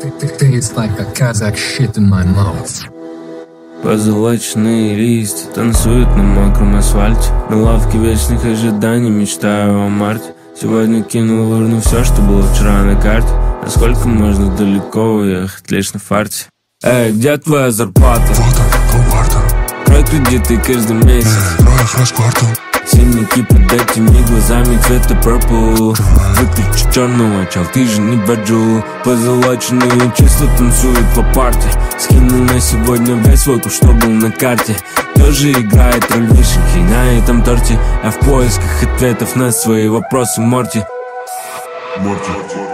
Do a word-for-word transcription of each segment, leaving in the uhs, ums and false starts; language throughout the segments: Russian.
Tastes like a Kazakh shit in my mouth. Позолоченные листья танцуют на мокром асфальте. На лавке вечных ожиданий мечтаю о марте. Сегодня кинул в урну все, что было вчера на карте. Насколько можно далеко уехать лишь на фарте? Эй, где твоя зарплата? Вот он, полкварта. Крой кредиты каждый месяц. Трое раз в квартал. Синяки под этими глазами цвета purple. Выключи черного, чел, ты же не баджул. Позолоченные числа танцуют по парте. Скинул на сегодня весь свой куш, что был на карте. Тоже играет роль вишенки на этом торте. А в поисках ответов на свои вопросы Морти. Морти.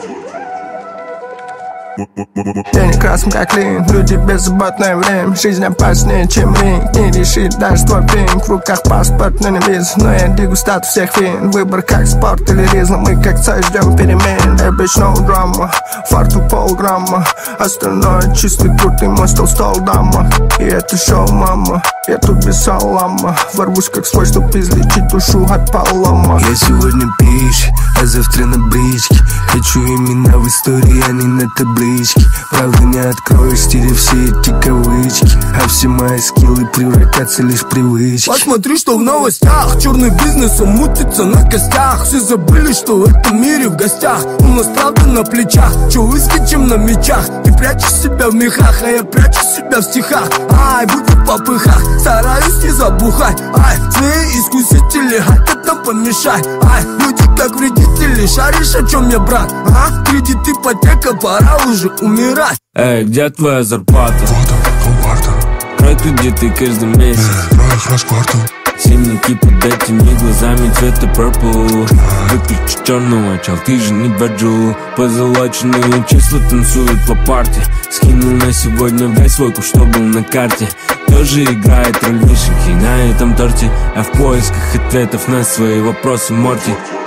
Денег красным как лин, люди беззаботное время. Жизнь опаснее, чем ринг, не решит даже твой пинг. В руках паспорт, но не виза, но я дегустат всех вин. Выбор как спорт или риза, мы как цель ждем перемен. Эй, bitch, no drama, фарту полграмма. Остальное чистый крутый мой стол, стол дама. И это шоу, мама, я тут без салама. Ворвусь как свой, чтоб излечить душу от полома. Я сегодня пищ, а завтра на бричке. Хочу имена в истории, а не на табличке. Правда не откроешь, стерев все эти кавычки. А все мои скиллы превратятся лишь в привычки. Посмотри, что в новостях. Черный бизнес, он мутится на костях. Все забыли, что в этом мире в гостях. У нас правда на плечах. Че выскочим на мечах? Ты прячешь себя в мехах, а я прячу себя в стихах. Ай, будь в попыхах, стараюсь не забухать. Ай, змеи-искусители хотят нам помешать. Ай, люди как вредители, шаришь, о чем я, брат? А? Кредит, ипотека, пора уже умирать. Эй, где твоя зарплата? Вот он, полкварта. Крой кредиты каждый месяц. Трое раз в квартал. Синяки под этими глазами цвета purple. Выключи черного, чел, ты же не баджул. Позолоченные числа танцуют по парте. Скинул на сегодня весь свой куш, что был на карте. Тоже играет роль вишенки на этом торте. А в поисках ответов на свои вопросы Морти.